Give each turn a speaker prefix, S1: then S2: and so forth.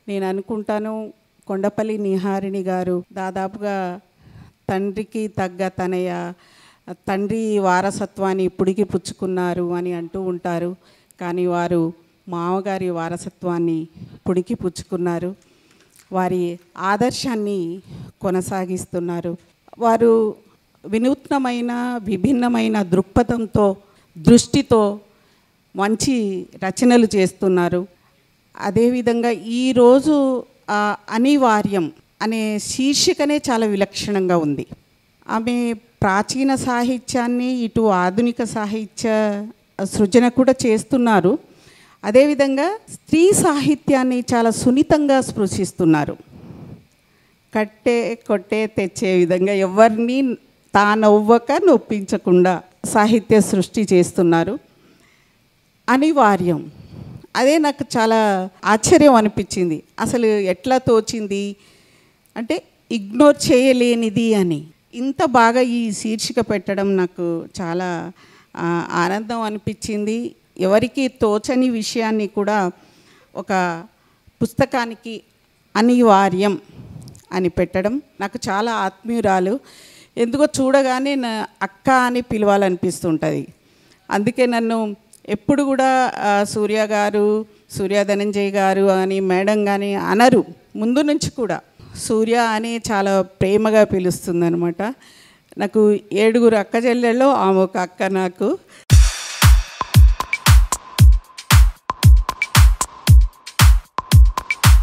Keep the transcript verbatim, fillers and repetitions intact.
S1: నేను అనుకుంటాను కొండపల్లి నిహారిణి గారు దాదాపుగా తండ్రికి తగ్గ తనయ, తండ్రి వారసత్వాన్ని ఇప్పటికి పుచ్చుకున్నారు అని అంటూ ఉంటారు. కానీ వారు మామగారి వారసత్వాన్ని ఇప్పటికి పుచ్చుకున్నారు. వారి ఆదర్శాన్ని కొనసాగిస్తున్నారు. వారు వినూత్నమైన విభిన్నమైన దృక్పథంతో, దృష్టితో మంచి రచనలు చేస్తున్నారు. అదేవిధంగా ఈరోజు అనివార్యం అనే శీర్షికనే చాలా విలక్షణంగా ఉంది. ఆమె ప్రాచీన సాహిత్యాన్ని ఇటు ఆధునిక సాహిత్య సృజన కూడా చేస్తున్నారు. అదేవిధంగా స్త్రీ సాహిత్యాన్ని చాలా సున్నితంగా స్పృశిస్తున్నారు. కట్టే కొట్టే తెచ్చే విధంగా ఎవరిని తానవ్వక నొప్పించకుండా సాహిత్య సృష్టి చేస్తున్నారు. అనివార్యం అదే నాకు చాలా ఆశ్చర్యం అనిపించింది. అసలు ఎట్లా తోచింది అంటే ఇగ్నోర్ చేయలేనిది అని. ఇంత బాగా ఈ శీర్షిక పెట్టడం నాకు చాలా ఆనందం అనిపించింది. ఎవరికి తోచని విషయాన్ని కూడా ఒక పుస్తకానికి అనివార్యం అని పెట్టడం నాకు చాలా ఆత్మీయురాలు. ఎందుకో చూడగానే నా అక్క అని పిలవాలనిపిస్తుంటుంది. అందుకే నన్ను ఎప్పుడు కూడా సూర్య గారు, సూర్య ధనంజయ్ గారు అని మేడం కానీ అనరు. ముందు నుంచి కూడా సూర్య అని చాలా ప్రేమగా పిలుస్తుంది అనమాట. నాకు ఏడుగురు అక్క చెల్లెళ్ళు, ఆమె ఒక అక్క నాకు.